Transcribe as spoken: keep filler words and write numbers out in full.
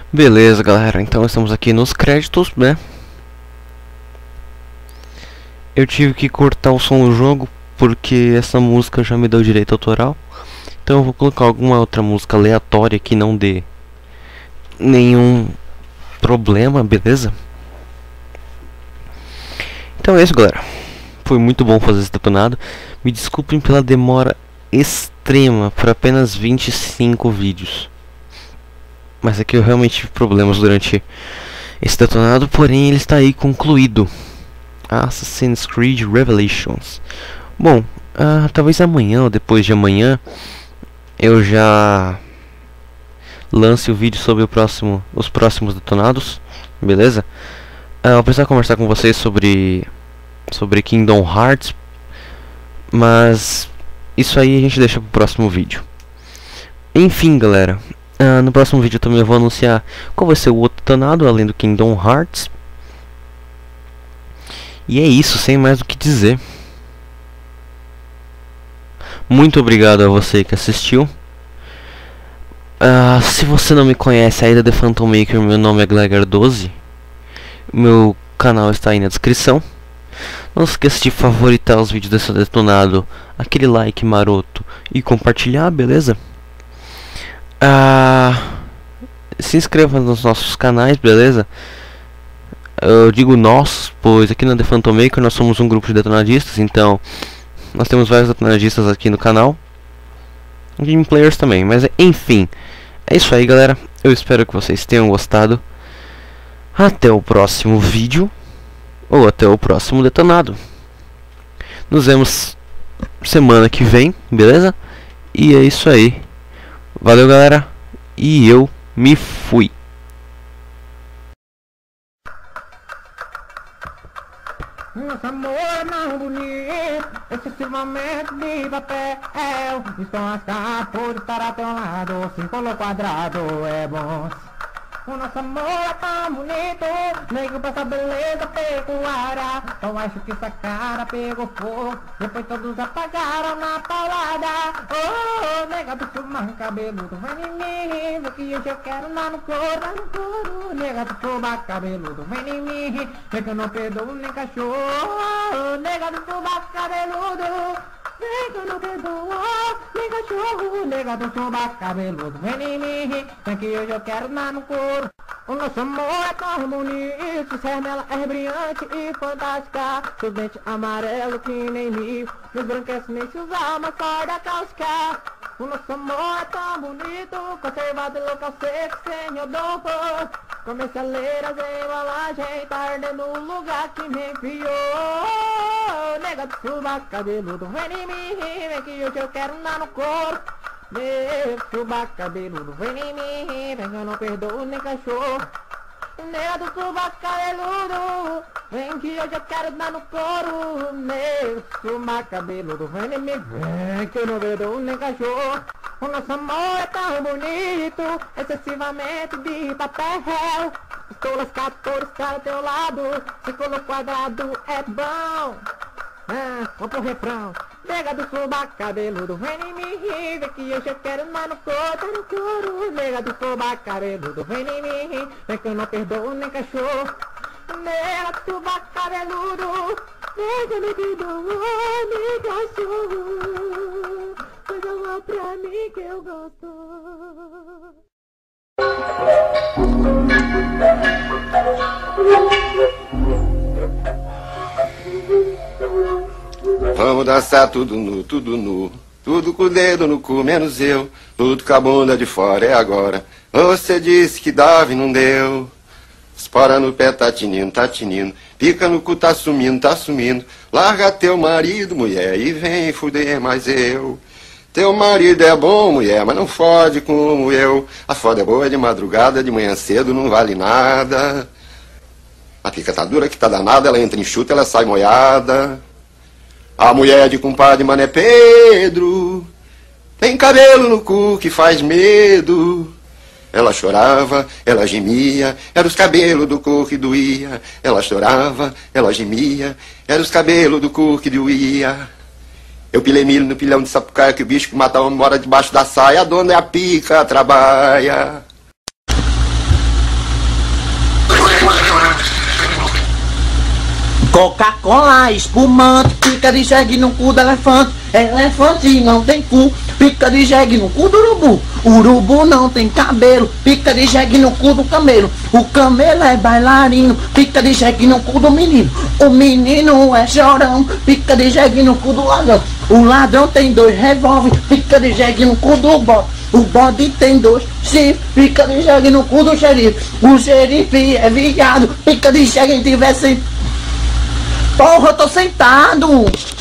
Beleza, galera, então estamos aqui nos créditos, né? Eu tive que cortar o som do jogo porque essa música já me deu direito autoral. Então eu vou colocar alguma outra música aleatória que não dê nenhum problema, beleza? Então é isso, galera. Foi muito bom fazer esse detonado. Me desculpem pela demora extrema por apenas vinte e cinco vídeos. Mas é que eu realmente tive problemas durante esse detonado, porém ele está aí concluído. Assassin's Creed Revelations. Bom, uh, talvez amanhã ou depois de amanhã eu já lance o vídeo sobre o próximo, os próximos detonados, beleza? Uh, eu preciso conversar com vocês sobre sobre Kingdom Hearts, mas isso aí a gente deixa para o próximo vídeo. Enfim, galera. Uh, no próximo vídeo também eu vou anunciar qual vai ser o outro detonado além do Kingdom Hearts. E é isso, sem mais o que dizer. Muito obrigado a você que assistiu. Uh, se você não me conhece ainda, The Phantom Maker, meu nome é Glegar doze. Meu canal está aí na descrição. Não se esqueça de favoritar os vídeos desse detonado, aquele like maroto e compartilhar, beleza? Uh, se inscreva nos nossos canais, beleza? Eu digo nós, pois aqui na The Phantom Maker nós somos um grupo de detonadistas, então nós temos vários detonadistas aqui no canal. Game players também, mas enfim. É isso aí, galera. Eu espero que vocês tenham gostado. Até o próximo vídeo. Ou até o próximo detonado. Nos vemos semana que vem, beleza? E é isso aí. Valeu, galera, e eu me fui. Nosso amor não bonito, excessivamente de papel. Estou a por estar a teu lado, círculo quadrado é bom. O nosso amor é tão bonito, nego pra essa beleza pecuária. Eu acho que essa cara pegou fogo, depois todos apagaram na paulada. Oh, nega do chumar cabeludo, vem em mim, vê que hoje eu quero lá no couro, lá no couro. Nega do chumar cabeludo, vem em mim, vê que eu não perdoo nem cachorro. Nega do chumar cabeludo, vem que eu não perdoo nem cachorro. Nega do chumar cabeludo, vem em mim, vê que hoje eu quero lá no couro. O nosso amor é tão bonito, Cernela é brilhante e fantástica. Seu dente amarelo que nem rio, nos branquece nem se usar uma corda cáustica. O nosso amor é tão bonito, conservado em local seco, sem odor. Comecei a ler as embalagens, tá ardendo no lugar que me enfiou. Nega do subaco cabeludo, vem em mim, vem que hoje eu quero lá no couro. Meu subaco cabeludo, vem em mim, vem que eu não perdoo nem cachorro. Nega do subaco cabeludo, vem que hoje eu quero dar no couro. Meu subaco cabeludo, vem em mim, vem que eu não perdoo nem cachorro. O nosso amor é tão bonito, excessivamente de papel. Estou lascado por estar ao teu lado, círculo quadrado é bom. Ah, vamos pro refrão. Nega do subaco cabeludo, vem em mim, vem que hoje eu quero lá no couro, tá no couro. Nega do subaco cabeludo, vem em mim, vem que eu não perdoo nem cachorro. Nega do subaco cabeludo, vem que eu não perdoo nem cachorro. Mas eu vou pra mim que eu gosto. Vamos dançar tudo nu, tudo nu. Tudo com o dedo no cu, menos eu. Tudo com a bunda de fora, é agora. Você disse que dava e não deu. Espora no pé, tá tinindo, tá tinindo. Pica no cu, tá sumindo, tá sumindo. Larga teu marido, mulher, e vem fuder mais eu. Teu marido é bom, mulher, mas não fode como eu. A foda é boa de madrugada, de manhã cedo não vale nada. A pica tá dura que tá danada, ela entra em chute, ela sai moiada. A mulher de compadre Mané Pedro tem cabelo no cu que faz medo. Ela chorava, ela gemia, era os cabelos do cu que doía. Ela chorava, ela gemia, era os cabelos do cu que doía. Eu pilei milho no pilhão de sapucaia, que o bicho que mata homem mora debaixo da saia. A dona é a pica, trabalha. Coca-Cola, espumante, pica de jegue no cu do elefante. Elefante não tem cu, pica de jegue no cu do urubu. Urubu não tem cabelo, pica de jegue no cu do camelo. O camelo é bailarino, pica de jegue no cu do menino. O menino é chorão, pica de jegue no cu do ladrão. O ladrão tem dois revólver, pica de jegue no cu do bode. O bode tem dois chifres, pica de jegue no cu do xerife. O xerife é viado, pica de jegue em tivesse. Porra, eu tô sentado!